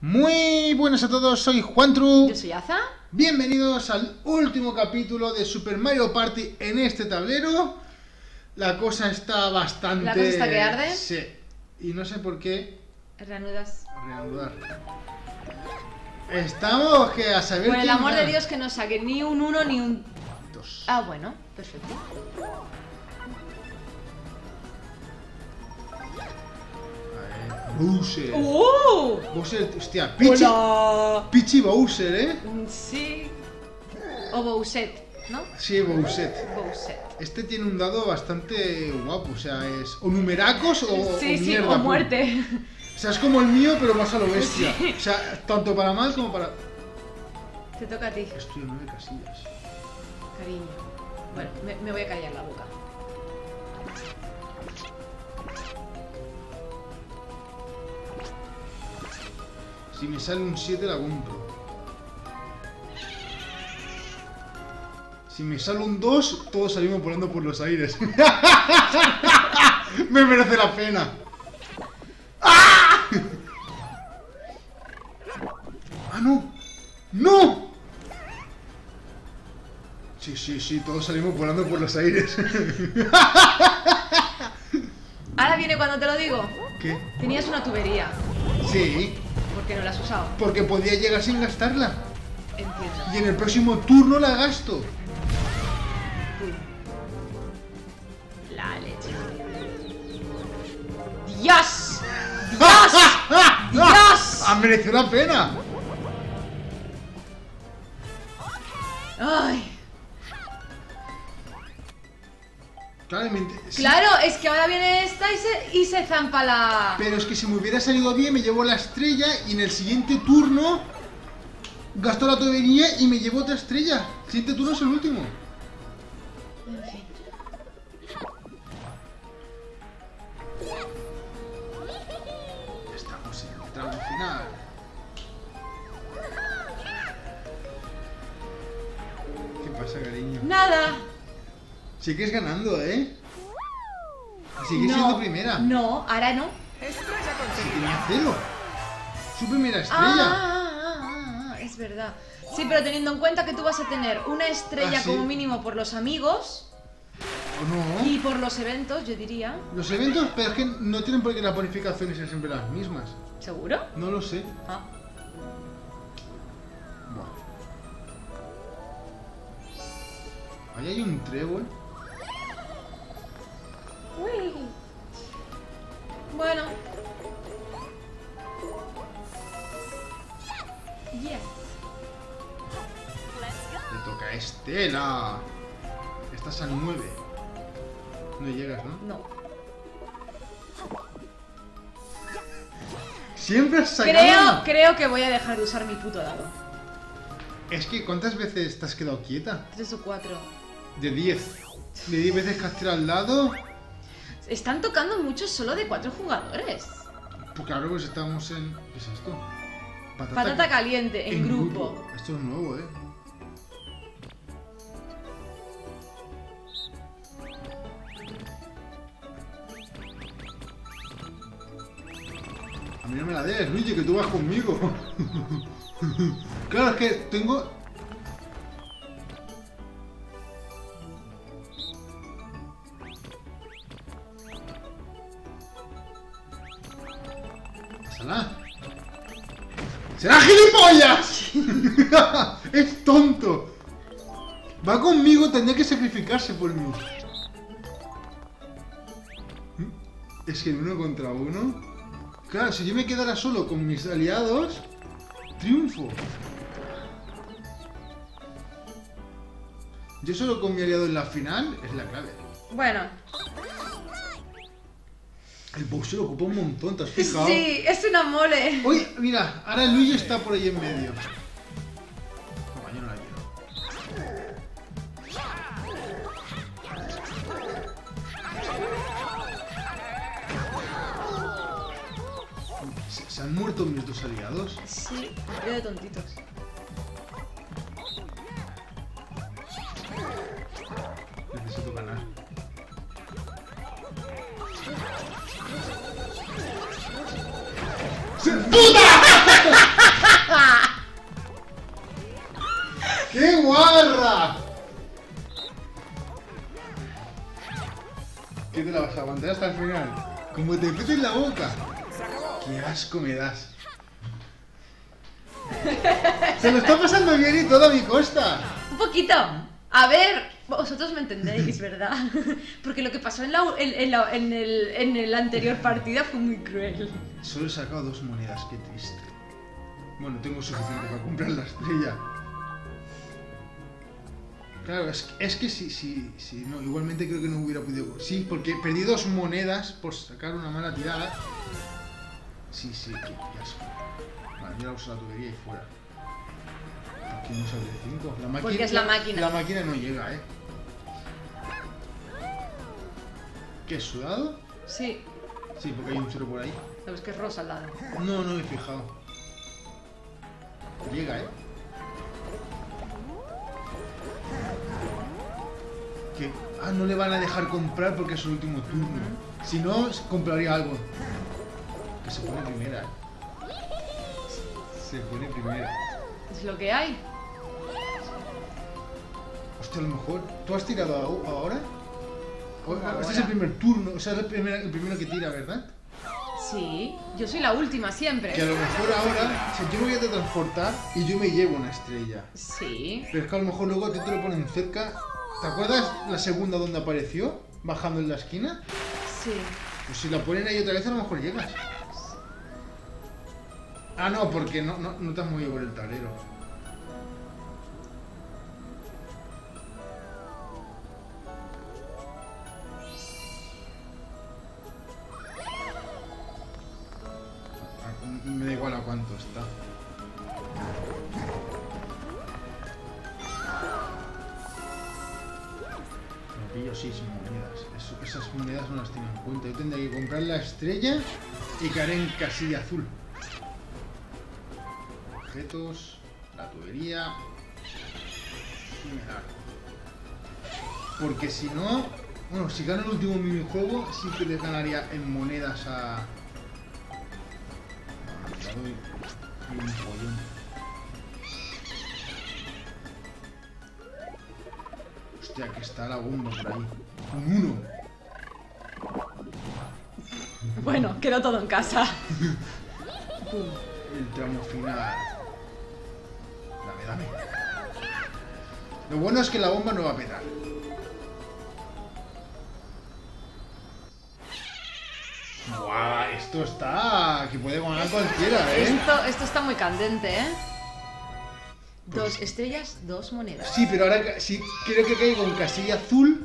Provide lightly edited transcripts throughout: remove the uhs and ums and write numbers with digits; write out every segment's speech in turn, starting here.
Muy buenas a todos, soy Juantru. Yo soy Aza. Bienvenidos al último capítulo de Super Mario Party en este tablero. La cosa está bastante... ¿La cosa está que arde? Sí. Y no sé por qué... Reanudas. Reanudar. Estamos que a saber... Por el quién amor de gana. Dios que no saque ni un 1 ni un... Dos. Ah, bueno, perfecto. Bowser. Bowser, hostia, Pichi. ¡Hola! Pichi Bowser, ¿eh? Sí. O Bowset, ¿no? Sí, Bowser. Bowset. Este tiene un dado bastante guapo, o sea, es o numeracos o Sí, sí, mierda, o muerte. O sea, es como el mío, pero más a lo bestia. Sí. O sea, tanto para mal como para... Te toca a ti, Estoy en 9 casillas. cariño. Bueno, me voy a callar la boca. Si me sale un 7 la compro. Si me sale un 2, todos salimos volando por los aires. Me merece la pena. ¡Ah! ¡Ah, no! ¡No! Sí, todos salimos volando por los aires. Ahora viene cuando te lo digo. ¿Qué? Tenías una tubería. Sí, ¿Por qué no la has usado? porque podía llegar sin gastarla. Entiendo. Y en el próximo turno la gasto. Uy. La leche. ¡Dios! ¡Dios! ¡Dios! ¡Ha merecido la pena! ¡Ay! Claramente. Sí. Claro, es que ahora viene esta y se zampa la... Pero es que si me hubiera salido bien, me llevo la estrella y en el siguiente turno gasto la tubería y me llevo otra estrella. El siguiente turno es el último. En fin. Estamos en el tramo final. ¿Qué pasa, cariño? Nada. Sigues ganando, ¿eh? Sigues siendo primera. No, ahora no. Si tenía 0. Su primera estrella. Es verdad. Sí, pero teniendo en cuenta que tú vas a tener una estrella Ah, ¿sí? como mínimo por los amigos ¿O no? y por los eventos, yo diría. Los eventos, pero es que no tienen por qué las bonificaciones ser siempre las mismas. ¿Seguro? No lo sé. Ah. Buah. Ahí hay un trébol. Uy. Bueno. Yes. Le toca a Estela. Estás a 9. No llegas, ¿no? No. Siempre has sacado. Creo que voy a dejar de usar mi puto dado. Es que ¿cuántas veces te has quedado quieta? 3 o 4. De 10. De 10 veces que has tirado al lado. Están tocando mucho solo de 4 jugadores. Pues claro, pues estamos en... ¿Qué es esto? Patata caliente, en grupo. Esto es nuevo, ¿eh? A mí no me la des, Luigi, que tú vas conmigo. Claro, es que tengo... Pásala. ¡Será gilipollas! ¡Es tonto! Va conmigo, tendría que sacrificarse por mí. Es que en 1 contra 1... Claro, si yo me quedara solo con mis aliados, triunfo. Yo solo con mi aliado en la final es la clave. Bueno. El Bowser ocupa un montón, ¿te has fijado? Sí, es una mole. Oye, mira, ahora Luigi está por ahí en medio. Toma, yo no la quiero. ¿Se han muerto mis dos aliados? Sí, yo de tontitos. Necesito ganar. ¡Puta! hasta el final. Como te metes en la boca. Qué asco me das. Se lo está pasando bien y todo a mi costa. Un poquito. A ver, vosotros me entendéis, ¿verdad? Porque lo que pasó en el anterior partida fue muy cruel. Solo he sacado 2 monedas, qué triste. Bueno, tengo suficiente para comprar la estrella. Claro, es que sí, no, igualmente creo que no hubiera podido... Sí, porque perdí 2 monedas por sacar una mala tirada. Sí, qué asco. Vale, yo la uso la tubería y fuera. Aquí no sale 5. La máquina, porque es la máquina. La máquina no llega, ¿Qué es sudado? Sí. Sí, porque hay un 0 por ahí. Sabes que es rosa al lado. No me he fijado. Llega, Que... Ah, no le van a dejar comprar porque es el último turno. Si no, compraría algo. Que se pone primera, Se pone primera. Es lo que hay. Hostia, a lo mejor... ¿Tú has tirado ahora? Ahora. Este es el primer turno, o sea, es el primero que tira, ¿verdad? Sí, yo soy la última siempre. Que a lo mejor ahora, si yo me voy a transportar y yo me llevo una estrella. Sí. Pero es que a lo mejor luego a ti te lo ponen cerca. ¿Te acuerdas la segunda donde apareció? Bajando en la esquina. Sí. Pues si la ponen ahí otra vez, a lo mejor llegas. Ah, no, porque no te has movido por el tablero. Me da igual a cuánto está. Me pillo 6 monedas. Esas monedas no las tengo en cuenta. Yo tendría que comprar la estrella y caer en casilla azul. Objetos, la tubería y me largo. Porque si no... Bueno, si gano el último minijuego, sí que les ganaría en monedas a... Doy un pollón. Hostia, que está la bomba por ahí. Un 1. Bueno, quedó todo en casa. El tramo final. Dame. Lo bueno es que la bomba no va a petar. ¡Buah! Esto está... que puede ganar cualquiera, Esto está muy candente, Pues... 2 estrellas, 2 monedas. Sí, pero ahora sí creo que caigo en casilla azul.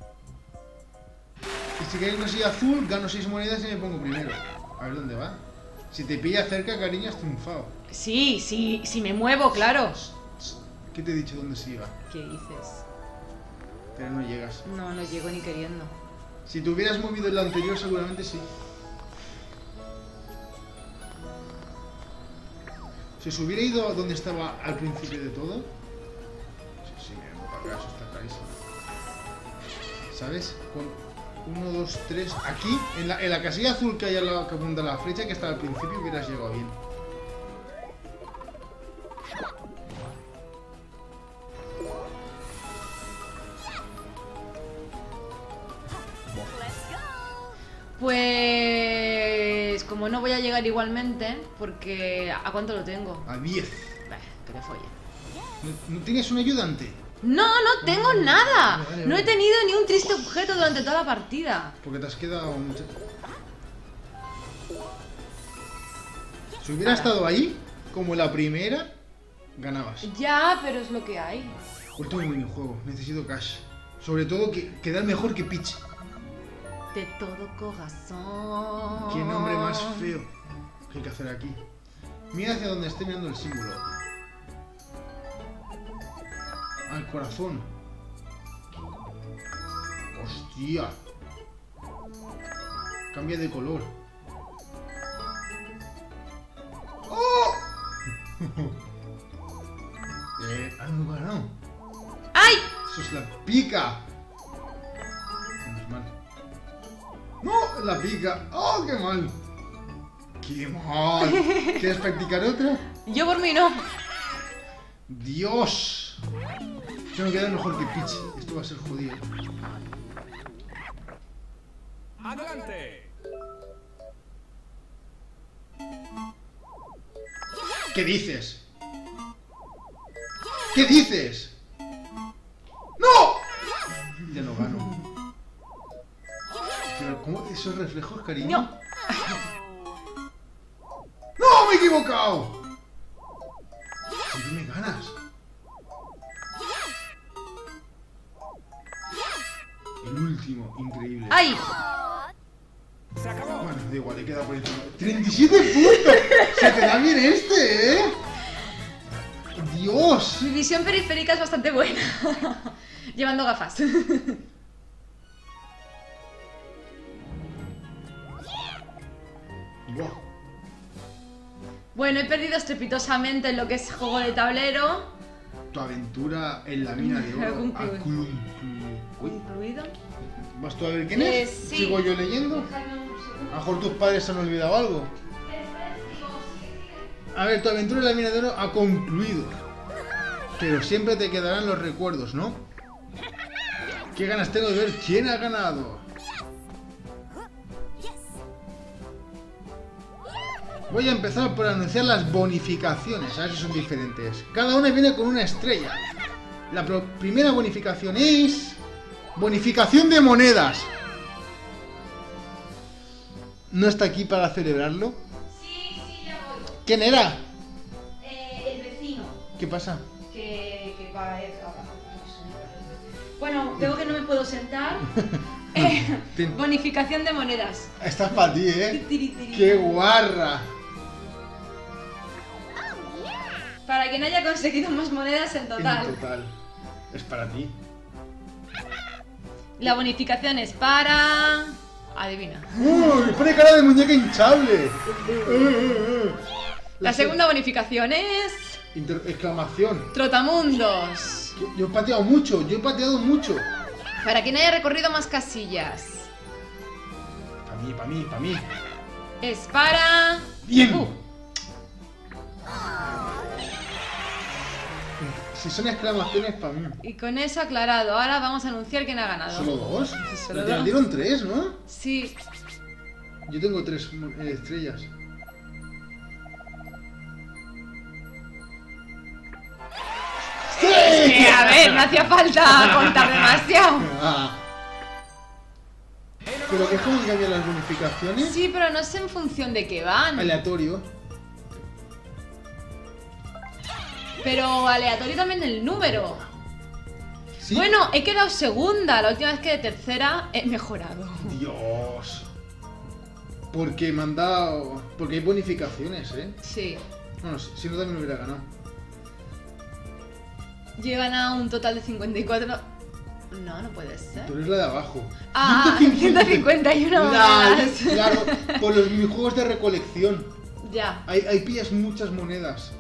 Y si caigo en casilla azul, gano 6 monedas y me pongo primero. A ver dónde va. Si te pilla cerca, cariño, has triunfado. Sí, me muevo, claro. ¿Qué te he dicho dónde se iba? ¿Qué dices? Pero no llegas. No llego ni queriendo. Si te hubieras movido en la anterior, seguramente sí. Si se hubiera ido a donde estaba al principio de todo... Sí, me voy para acá, eso está clarísimo. ¿Sabes? Con 1, 2, 3... Aquí, en la casilla azul que hay al lado que apunta la flecha, que está al principio, hubieras llegado bien. Pues... como no voy a llegar igualmente, porque... ¿A cuánto lo tengo? A 10. Que te folle. ¿No tienes un ayudante? No tengo nada. Vale. No he tenido ni un triste objeto durante toda la partida. Porque te has quedado mucho... Si hubiera estado ahí, como la primera, ganabas. Ya, pero es lo que hay. Último minijuego, necesito cash. Sobre todo quedar mejor que Peach. De todo corazón. Qué nombre más feo que hay que hacer aquí. Mira hacia donde esté mirando el símbolo. Al corazón. Hostia. Cambia de color. ¡Oh! No ganado. ¡Ay! Eso es la pica. Menos mal. ¡No! La pica. ¡Oh, qué mal! ¡Qué mal! ¿Quieres practicar otra? Yo por mí no. ¡Dios! Tengo que quedar mejor que Peach. Esto va a ser jodido. Adelante. ¿Qué dices? ¿Qué dices? ¡No! Ya no gano. Pero ¿cómo esos reflejos, cariño? No. ¡No! ¡Me he equivocado! ¿Sí que me ganas? El último, increíble. ¡Ay! Se acabó. Bueno, da igual, he quedado por encima. ¡37 puntos! ¡Se te da bien este, eh! ¡Dios! Mi visión periférica es bastante buena. Llevando gafas. Buah. Bueno, he perdido estrepitosamente en lo que es juego de tablero. Tu aventura en la mina de oro Concluido. ha Uy, ¿Concluido? ¿vas tú a ver quién es? Sí. ¿Sigo yo leyendo? A lo mejor tus padres se han olvidado algo. A ver, tu aventura en la mina de oro ha concluido. Pero siempre te quedarán los recuerdos, ¿no? ¿Qué ganas tengo de ver quién ha ganado? Voy a empezar por anunciar las bonificaciones, a ver si son diferentes. Cada una viene con una estrella. La primera bonificación es... Bonificación de monedas. ¿No está aquí para celebrarlo? Sí, ya voy. ¿Quién era? El vecino. ¿Qué pasa? Que va a... Bueno, veo que no me puedo sentar. Bonificación de monedas. Esta es para ti, ¿eh? Tiri, tiri. ¡Qué guarra! Para quien haya conseguido más monedas en total. En total. Es para ti. La bonificación es para... Adivina. ¡Uy! ¡Pone cara de muñeca hinchable! La segunda bonificación es... Exclamación. Trotamundos. Yo he pateado mucho, Para quien haya recorrido más casillas. Pa' mí. Es para... ¡Bien! Si son exclamaciones, pa' mí. Y con eso aclarado. Ahora vamos a anunciar quién ha ganado. ¿Solo dos? Solo Te dos. dieron tres, ¿no? Sí. Yo tengo tres estrellas. A ver, no hacía falta contar demasiado. Ah. Pero que es como cambian las bonificaciones. Sí, pero no sé en función de qué van. Aleatorio. Pero aleatorio también el número. ¿Sí? Bueno, he quedado segunda. La última vez que de tercera he mejorado. Dios. Porque me han dado... Porque hay bonificaciones, ¿eh? Sí. Bueno, si no también hubiera ganado. Yo he ganado un total de 54. No, no puede ser. Tú eres la de abajo. Ah, 151 monedas. Claro, por los minijuegos de recolección. Ya. Ahí pillas muchas monedas.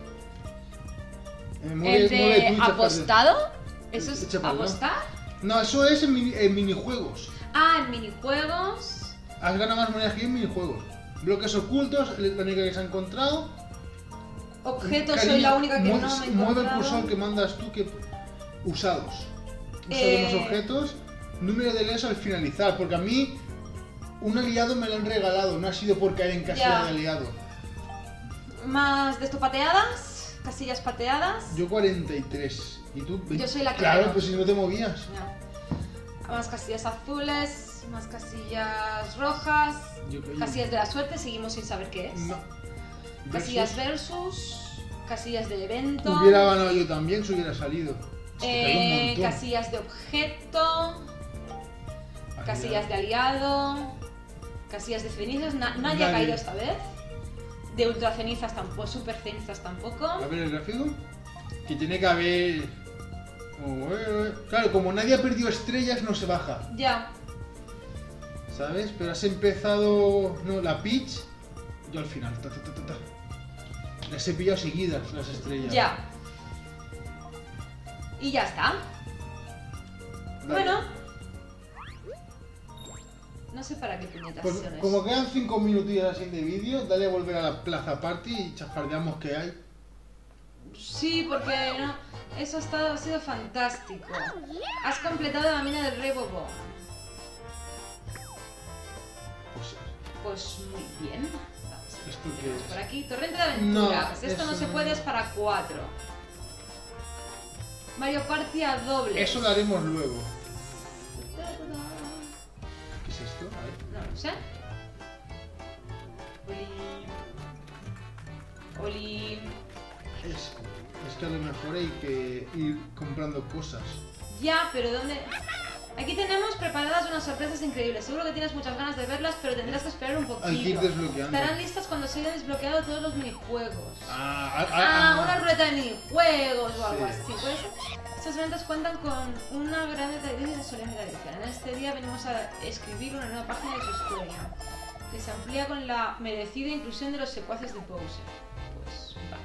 El de apostado. ¿Eso es Echa para allá. apostar? No, eso es en minijuegos. Ah, en minijuegos. Has ganado más monedas que yo en minijuegos. Bloques ocultos, la única que se ha encontrado. Objetos, Cariño, soy la única que no me he mueve el encontrado. cursor que mandas tú, que usados. Usados los objetos. Número de leas al finalizar, porque a mí un aliado me lo han regalado, no ha sido por caer en casilla Ya. de aliado. Más de esto pateadas, casillas pateadas. Yo 43. ¿Y tú? Yo soy la que Claro, menos. pues si no te movías. Ya. Más casillas azules, más casillas rojas, Yo- casillas de la suerte, seguimos sin saber qué es. No. Casillas Versus, versus, casillas de evento, hubiera ganado yo también si hubiera salido. Es que cayó un montón. casillas de objeto, casillas de aliado, casillas de cenizas, nadie ha Nadie. caído esta vez. De ultra cenizas tampoco, super cenizas tampoco. A ver el gráfico. Que tiene que haber... Claro, como nadie ha perdido estrellas, no se baja. Ya, ¿Sabes? Pero has empezado... No, la Peach... Yo al final. Las he pillado seguidas, las estrellas. ya. Y ya está. Vale. Bueno. No sé para qué puñetas Pues, son como quedan 5 minutillos así de vídeo, dale a volver a la plaza party y chafardeamos que hay. Sí, porque no, eso ha sido fantástico. Has completado la mina del Rey Bobo. Pues muy bien. Vamos a ver ¿Esto qué qué tenemos es? por aquí. Torrente de aventuras. No, Esto no eso se no. puede, es para 4. Mario Party a doble. Eso lo haremos luego. ¿Qué es esto? A ver. No lo sé. Oli. Es que a lo mejor hay que ir comprando cosas. Ya, pero ¿dónde? Aquí tenemos preparadas unas sorpresas increíbles. Seguro que tienes muchas ganas de verlas, pero tendrás que esperar un poquito. Hay que ir desbloqueando. Estarán listas cuando se hayan desbloqueado todos los minijuegos. Ah, Una ruleta de minijuegos o algo Sí. así. ¿Puede ser? Estos eventos cuentan con una gran tradición y se suelen tradición. En este día venimos a escribir una nueva página de su historia, que se amplía con la merecida inclusión de los secuaces de Bowser. Pues va.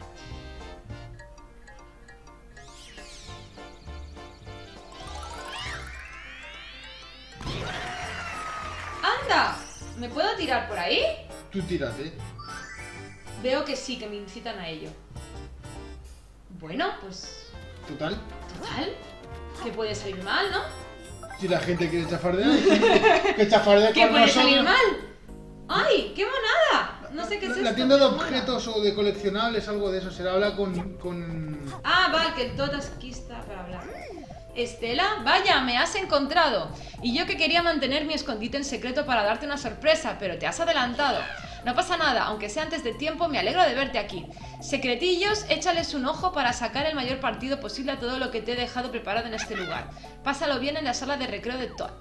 ¡Anda! ¿Me puedo tirar por ahí? Tú tírate. Veo que sí, que me incitan a ello. Bueno, pues... Total. Total. Que puede salir mal, ¿no? Si la gente quiere chafardear, que chafardea ¿Qué con puede nosotros. salir mal? ¡Ay! ¡Qué monada! No sé qué es esto. La tienda de pero mola. objetos o de coleccionables, algo de eso. Será habla con... Ah, vale, que todas aquí está para hablar. Estela, vaya, me has encontrado. Y yo que quería mantener mi escondite en secreto para darte una sorpresa, pero te has adelantado. No pasa nada, aunque sea antes de tiempo, me alegro de verte aquí. Secretillos, échales un ojo para sacar el mayor partido posible a todo lo que te he dejado preparado en este lugar. Pásalo bien en la sala de recreo de Toad.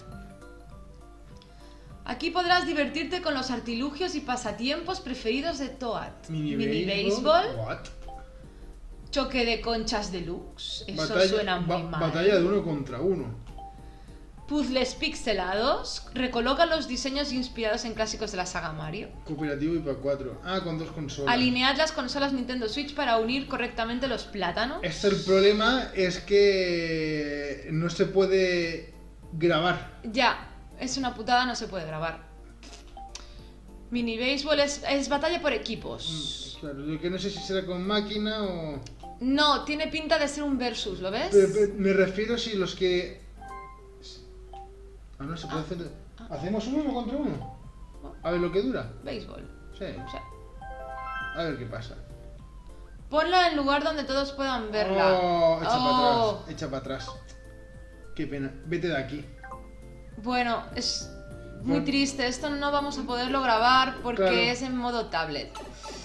Aquí podrás divertirte con los artilugios y pasatiempos preferidos de Toad. Mini béisbol, What? choque de conchas deluxe. Eso Batalla, suena muy mal. Batalla de 1 contra 1. Puzzles pixelados. Recoloca los diseños inspirados en clásicos de la saga Mario. Cooperativo y para 4. Ah, con 2 consolas. Alinead las consolas Nintendo Switch para unir correctamente los plátanos. El problema es que no se puede grabar. Ya, es una putada, no se puede grabar. Mini béisbol es batalla por equipos. Claro, lo que no sé si será con máquina o... No, tiene pinta de ser un versus, ¿lo ves? Pero me refiero si los que... Ah, no, se puede hacer... ¿Hacemos un 1 contra 1? A ver lo que dura. Béisbol. Sí. O sea, A ver qué pasa. ponla en lugar donde todos puedan verla. Oh, echa para Oh. atrás. Echa para atrás. Qué pena. Vete de aquí. Bueno, es muy Bueno. triste. Esto no vamos a poderlo grabar porque Claro. es en modo tablet.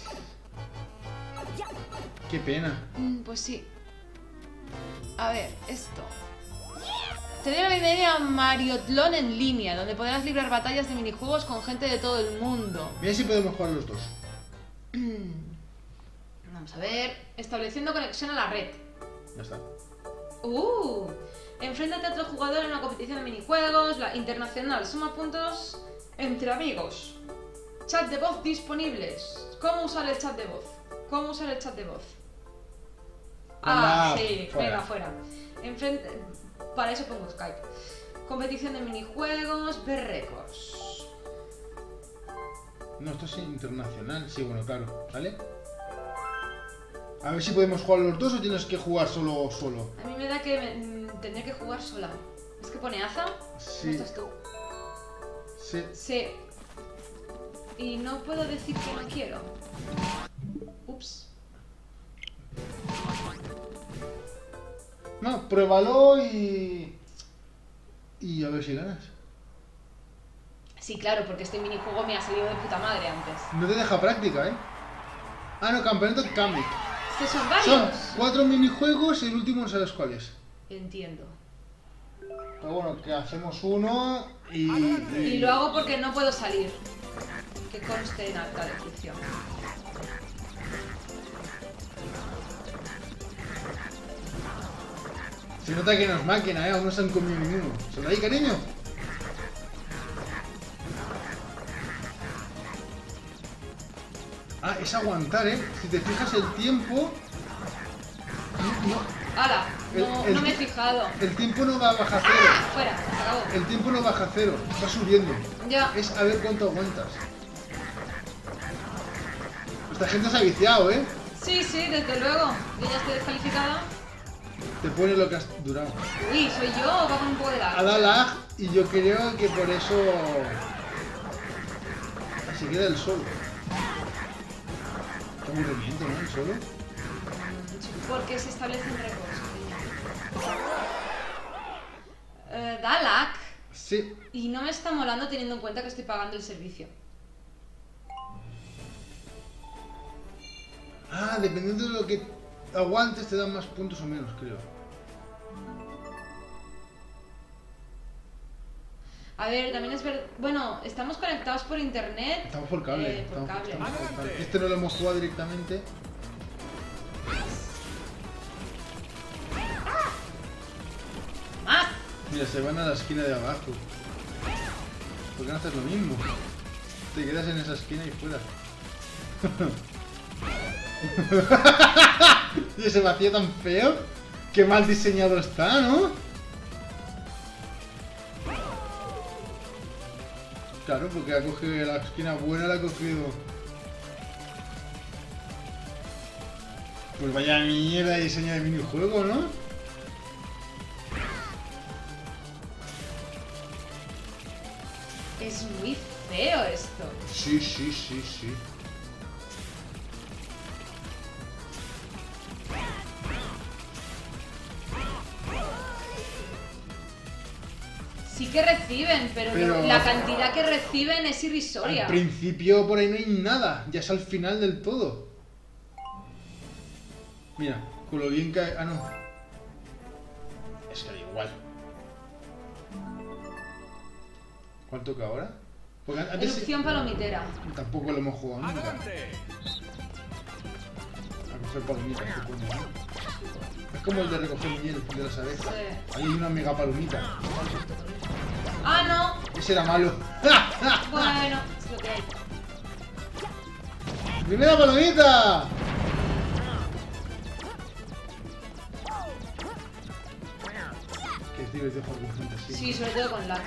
Qué pena. Pues sí. A ver, esto. Te doy la bienvenida a Mariotlon en línea, donde podrás librar batallas de minijuegos con gente de todo el mundo. Mira si podemos jugar los dos. Vamos a ver. Estableciendo conexión a la red. Ya está. Enfréntate a otro jugador en una competición de minijuegos, la internacional. Suma puntos entre amigos. Chat de voz disponibles. ¿Cómo usar el chat de voz? ¿Cómo usar el chat de voz? Ah, Anda, sí, fuera. venga, fuera. Para eso pongo Skype. Competición de minijuegos, ver récords. No, esto es internacional. Sí, bueno, claro. ¿Vale? A ver si podemos jugar los dos o tienes que jugar solo. A mí me da que tendría que jugar sola. ¿Es que pone Aza? Sí. ¿No estás tú? Sí. Sí. Y no puedo decir que no quiero. Ups. No, pruébalo y a ver si ganas. Sí, claro, porque este minijuego me ha salido de puta madre antes. No te deja práctica, ¿eh? Ah, no, campeonato de Kamek. ¿Estos son Son varios? 4 minijuegos y el último no sabes cuál es. Entiendo. Pero bueno, que hacemos uno Y lo hago porque no puedo salir. Que conste en alta descripción. Se nota que no es máquina, ¿eh? Aún no se han comido ninguno. ¿Se lo ahí, cariño? Ah, es aguantar, ¿eh? Si te fijas el tiempo... ¡Hala! No, El- no me he fijado. El tiempo no va a bajar cero. ¡Ah! Fuera, se acabó. El tiempo no baja cero, va subiendo. Ya. Es a ver cuánto aguantas. Esta gente se ha viciado, ¿eh? Sí, sí, desde luego. Yo ya estoy descalificada. Te pone lo que has durado. Uy, ¿soy yo o va con un poco de Ha lag? dado lag y yo creo que por eso... se queda el solo. Qué aburrimiento, ¿no? El solo. Porque se establecen récords. Da lag. Sí. Y no me está molando teniendo en cuenta que estoy pagando el servicio. Ah, dependiendo de lo que aguantes te dan más puntos o menos, creo. A ver, también es verdad... Bueno, estamos conectados por internet. Estamos por cable. Por cable. Estamos por cable. Este no lo hemos jugado directamente. ¡Más! Mira, se van a la esquina de abajo. ¿Por qué no haces lo mismo? Te quedas en esa esquina y fuera. Y ese vacío tan feo. Qué mal diseñado está, ¿no? Claro, porque ha cogido la esquina buena, la ha cogido. Pues vaya mierda de diseño de minijuego, ¿no? Es muy feo esto. Sí, sí, sí, sí. Sí que reciben, pero la cantidad que reciben es irrisoria. Al principio por ahí no hay nada, ya es al final del todo. Mira, con lo bien que... Ah, no. Es que da igual. ¿Cuál toca ahora? Porque antes Erupción palomitera. tampoco lo hemos jugado nunca. Adelante. A coger palomitas, supongo, ¿no? Es como el de recoger miel de las abejas. Sí. Ahí hay una mega palomita. ¡Ah, no! Ese era malo. Bueno, es lo que hay. ¡Primera palomita! Que es divertido jugar con gente así. Sí, sobre todo con lag.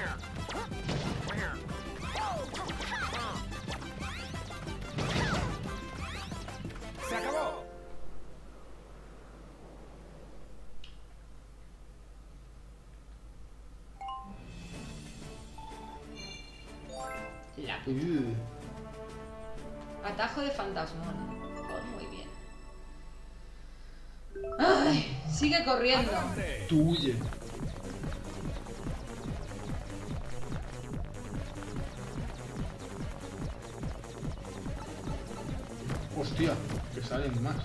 Se acabó. Lag. Atajo de fantasmón. Oh, muy bien. ¡Ay! Sigue corriendo. Adelante. Tú huye. Hostia, que salen más.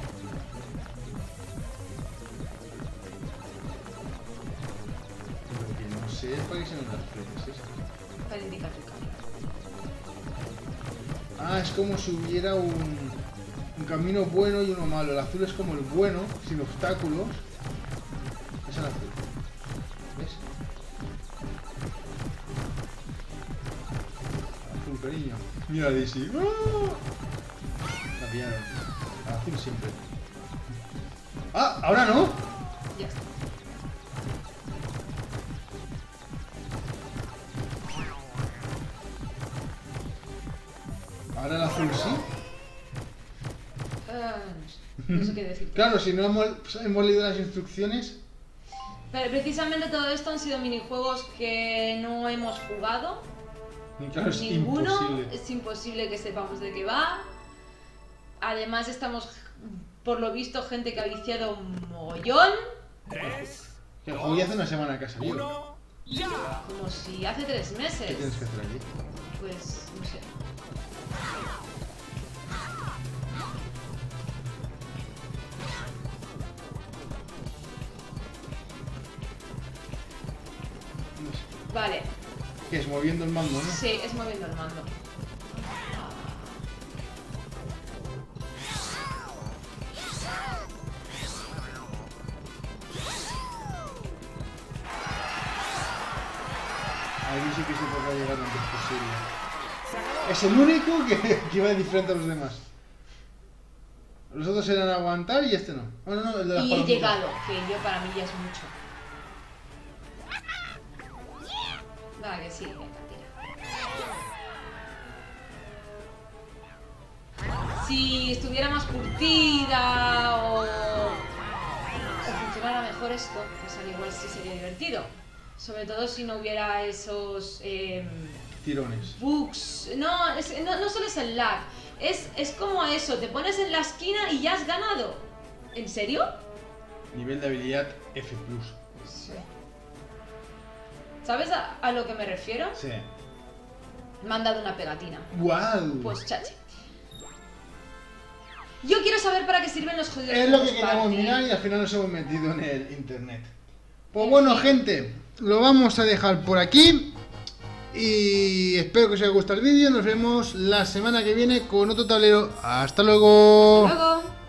Lo que no sé es para qué se ven las flechas estas. Para indicar tu camino. Ah, es como si hubiera un camino bueno y uno malo. El azul es como el bueno, sin obstáculos. Es el azul. ¿Ves? Azul, cariño. Mira, Daisy. ¡Ah! La pillaron. El azul siempre. ¡Ah! ¡Ahora no! Ya está. Ahora el azul sí. No sé qué decir. Claro, si no hemos leído las instrucciones. Pero precisamente todo esto han sido minijuegos que no hemos jugado. Claro, es Ninguno. imposible. Es imposible que sepamos de qué va. Además estamos, por lo visto, gente que ha viciado un mogollón. 3, Que el juego ya hace una semana que ha salido. 1, ya. Como si hace 3 ¿Qué meses. tienes que hacer allí? Pues, no sé. Vale, Que es moviendo el mando, ¿no? sí, es moviendo el mando. Ahí sí que se toca llegar lo antes posible. Se acabó. Es el único que iba diferente a los demás. Los otros eran aguantar y este no. No, no, el de las Y he palomitas. llegado, que yo para mí ya es mucho. Vale, que sí, venga, tira. Si estuviera más curtida o funcionara mejor esto, pues al igual sí sería divertido. Sobre todo si no hubiera esos Tirones. bugs. No, no solo es el lag, es como eso, te pones en la esquina y ya has ganado. ¿En serio? Nivel de habilidad F+. Sí. ¿Sabes a lo que me refiero? Sí. Me han dado una pegatina. ¡Wow! Pues chachi. Yo quiero saber para qué sirven los jodidos es lo que juegos queríamos party. mirar y al final nos hemos metido en el internet. Pues bueno, gente, lo vamos a dejar por aquí. Y espero que os haya gustado el vídeo. Nos vemos la semana que viene con otro tablero. ¡Hasta luego! Hasta luego.